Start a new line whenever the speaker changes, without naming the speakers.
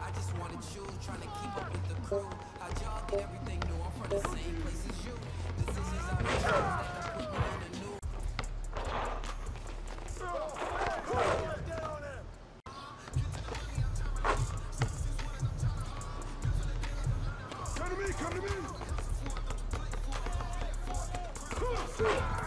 just wanna choose, trying to keep up with the crew. How'd y'all get everything new? I'm from the same place as you. Decisions I make that can put me in a new.
Come to me, come to me!